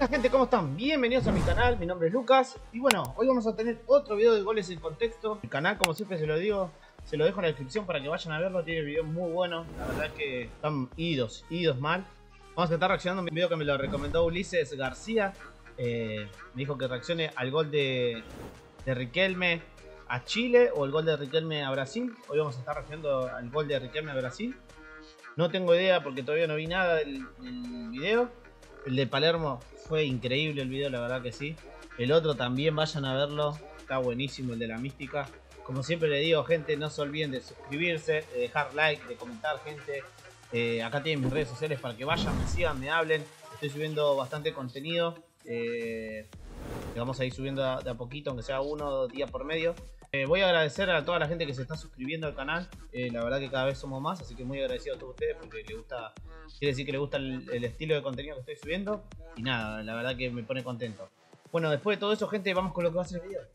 Hola gente, ¿cómo están? Bienvenidos a mi canal, mi nombre es Lucas. Y bueno, hoy vamos a tener otro video de goles en contexto. El canal, como siempre se lo digo, se lo dejo en la descripción para que vayan a verlo. Tiene videos muy buenos, la verdad es que están idos mal. Vamos a estar reaccionando a un video que me lo recomendó Ulises García. Me dijo que reaccione al gol de Riquelme a Chile o el gol de Riquelme a Brasil. Hoy vamos a estar reaccionando al gol de Riquelme a Brasil. No tengo idea porque todavía no vi nada del video. El de Palermo fue increíble el video, la verdad que sí. El otro también, vayan a verlo. Está buenísimo, el de la mística. Como siempre le digo, gente, no se olviden de suscribirse, de dejar like, de comentar, gente. Acá tienen mis redes sociales para que vayan, me sigan, me hablen. Estoy subiendo bastante contenido. Que vamos a ir subiendo de a poquito, aunque sea uno o 2 días por medio. Voy a agradecer a toda la gente que se está suscribiendo al canal. La verdad que cada vez somos más, así que muy agradecido a todos ustedes porque les gusta, quiere decir que les gusta el estilo de contenido que estoy subiendo. Y nada, la verdad que me pone contento. Bueno, después de todo eso, gente, vamos con lo que va a ser el video.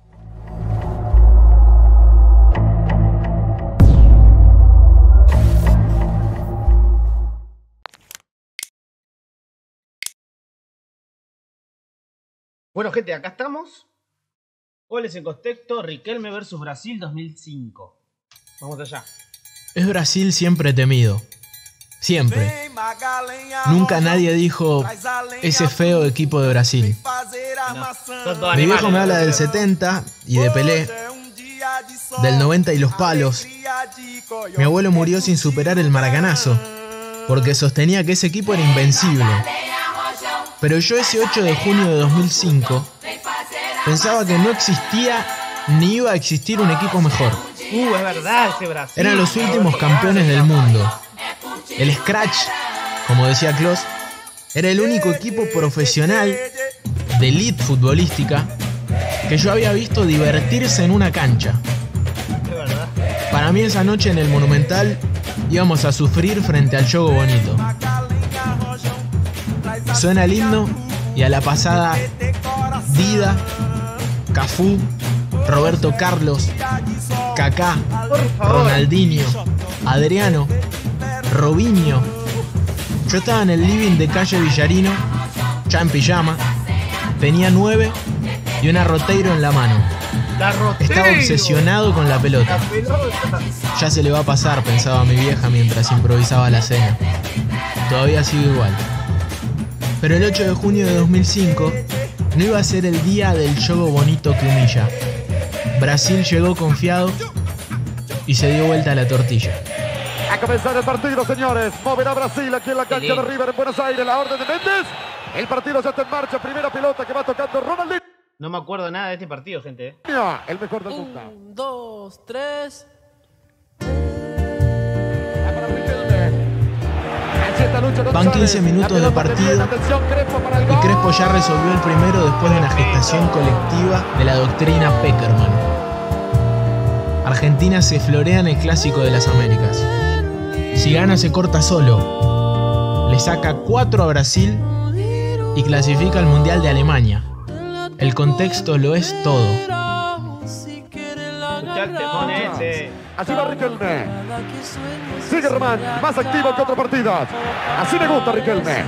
Bueno, gente, acá estamos. Goles en contexto, Riquelme vs Brasil 2005. Vamos allá. Es Brasil siempre temido. Siempre. Nunca nadie dijo ese feo equipo de Brasil. No, Mi viejo me habla del 70 y de Pelé, del 90 y los palos. Mi abuelo murió sin superar el maracanazo, porque sostenía que ese equipo era invencible. Pero yo ese 8 de junio de 2005 pensaba que no existía ni iba a existir un equipo mejor. Es verdad ese Brasil. Eran los últimos campeones del mundo. El Scratch, como decía Klose, era el único equipo profesional de elite futbolística que yo había visto divertirse en una cancha. Es verdad. Para mí esa noche en el Monumental íbamos a sufrir frente al Yogo Bonito. Suena el himno y a la pasada Dida, Cafú, Roberto Carlos, Kaká, Ronaldinho, Adriano, Robinho. Yo estaba en el living de calle Villarino, ya en pijama, tenía 9 y una Roteiro en la mano. Estaba obsesionado con la pelota. Ya se le va a pasar, pensaba mi vieja mientras improvisaba la cena. Todavía sigo igual. Pero el 8 de junio de 2005 no iba a ser el día del Yogo Bonito que humilla. Brasil llegó confiado y se dio vuelta a la tortilla. A comenzar el partido, señores. Moverá Brasil aquí en la cancha de River en Buenos Aires. La orden de Méndez. El partido ya está en marcha. Primera pelota que va tocando Ronaldinho. No me acuerdo nada de este partido, gente. El mejor del mundo. 1, 2, 3. Van 15 minutos de partido y Crespo ya resolvió el primero después de una gestación colectiva de la doctrina Peckerman. Argentina se florea en el Clásico de las Américas. Si gana se corta solo. Le saca 4 a Brasil y clasifica al Mundial de Alemania. El contexto lo es todo. Escuchate, ponete. Así va Riquelme. Sigue Román, más activo que otro partido. Así me gusta Riquelme.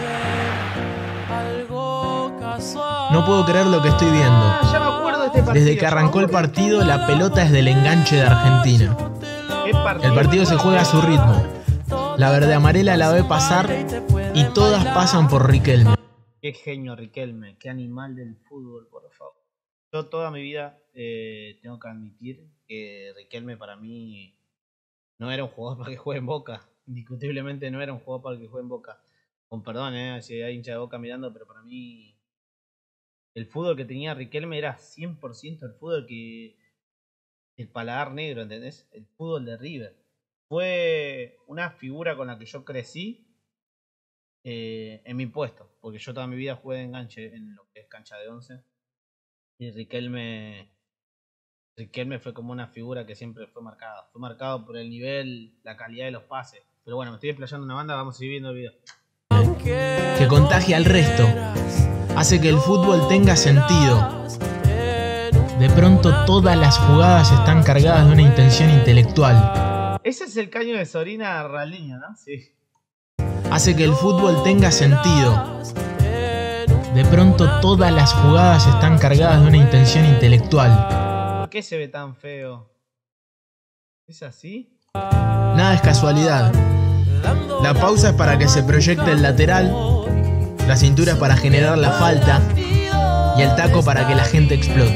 No puedo creer lo que estoy viendo. Ya me acuerdo de este partido. Desde que arrancó el partido, la pelota es del enganche de Argentina. El partido se juega a su ritmo. La verde amarela la ve pasar y todas pasan por Riquelme. Qué genio Riquelme, qué animal del fútbol, por favor. Yo toda mi vida tengo que admitir que Riquelme para mí no era un jugador para que juegue en Boca. Indiscutiblemente no era un jugador para que juegue en Boca. Con perdón, si hay hincha de Boca mirando, pero para mí el fútbol que tenía Riquelme era 100% el fútbol que... el paladar negro, ¿entendés? El fútbol de River. Fue una figura con la que yo crecí en mi puesto. Porque yo toda mi vida jugué de enganche en lo que es cancha de 11. Y Riquelme fue como una figura que siempre fue marcada. Fue marcado por el nivel, la calidad de los pases. Pero bueno, me estoy desplayando una banda, vamos a seguir viendo el video. Que contagia al resto. Hace que el fútbol tenga sentido. De pronto todas las jugadas están cargadas de una intención intelectual. Ese es el caño de Sorina Raliño, ¿no? Sí. Hace que el fútbol tenga sentido. De pronto todas las jugadas están cargadas de una intención intelectual. ¿Por qué se ve tan feo? ¿Es así? Nada es casualidad. La pausa es para que se proyecte el lateral, la cintura es para generar la falta y el taco para que la gente explote.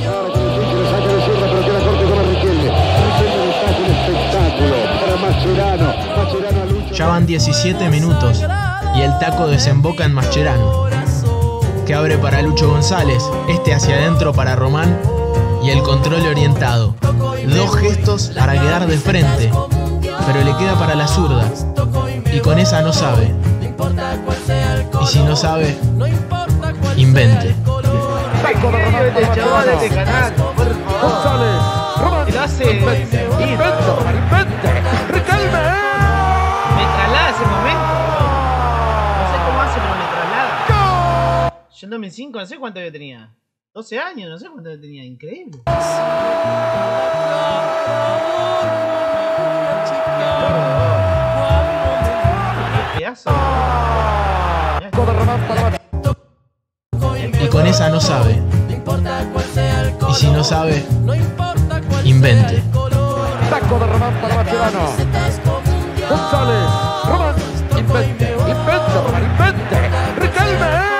Ya van 17 minutos y el taco desemboca en Mascherano, que abre para Lucho González, este hacia adentro para Román y el control orientado. Dos gestos para quedar de frente, pero le queda para la zurda y con esa no sabe. Y si no sabe, invente. Este chaval de este canal, por favor. Que lo hace. Me traslada ese momento. No sé cómo hace, pero me traslada. Yo en 2005 no sé cuánto yo tenía. 12 años, no sé cuánto yo tenía. Increíble. Qué pedazo. Y con esa no sabe. Y si no sabe, invente. Taco de Román para Mascherano. González, Román, invente, Román, invente. Riquelme.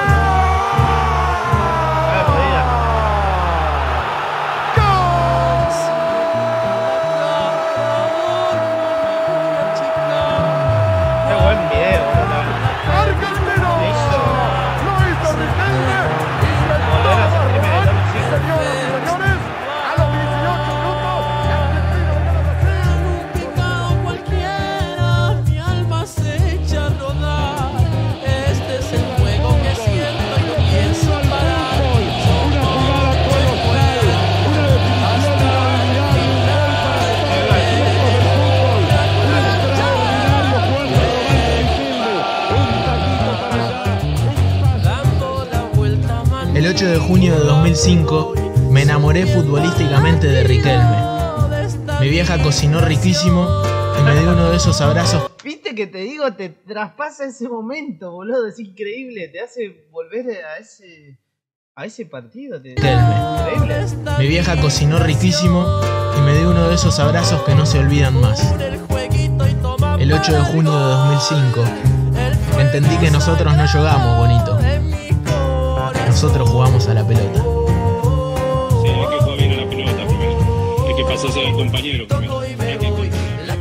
El 8 de junio de 2005 me enamoré futbolísticamente de Riquelme. Mi vieja cocinó riquísimo y me dio uno de esos abrazos. Viste que te digo, te traspasa ese momento, boludo, es increíble, te hace volver a ese partido. Riquelme. Mi vieja cocinó riquísimo y me dio uno de esos abrazos que no se olvidan más. El 8 de junio de 2005 entendí que nosotros no jugamos bonito. Nosotros jugamos a la pelota. Sí, hay que jugar bien a la pelota primero. Hay que pasarse al compañero primero. Increíble,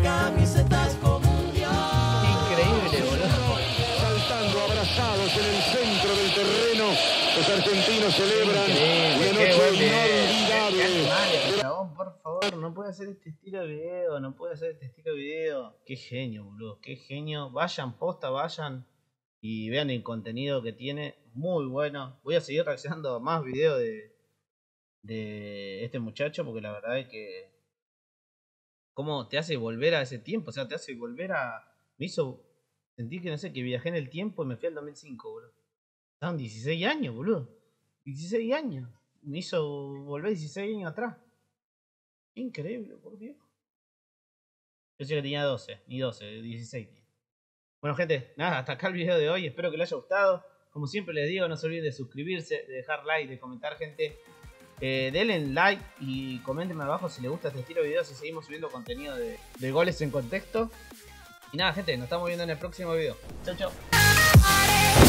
boludo. Saltando abrazados en el centro del terreno. Los argentinos celebran una noche inolvidable. Chabón, por favor, no puede hacer este estilo de video, no puede hacer este estilo de video. Qué genio, boludo, qué genio. Vayan, posta, vayan y vean el contenido que tiene. Muy bueno. Voy a seguir reaccionando a más videos de este muchacho, porque la verdad es que cómo te hace volver a ese tiempo, o sea, te hace volver a... Me hizo sentir que no sé, que viajé en el tiempo y me fui al 2005, boludo. Estaban 16 años, boludo. 16 años. Me hizo volver 16 años atrás. Increíble, por Dios. Yo sé que tenía 12, ni 12, 16. Bueno, gente, nada, hasta acá el video de hoy. Espero que les haya gustado. Como siempre les digo, no se olviden de suscribirse, de dejar like, de comentar, gente. Denle like y coméntenme abajo si les gusta este estilo de videos y seguimos subiendo contenido de goles en contexto. Y nada, gente, nos estamos viendo en el próximo video. Chau, chau.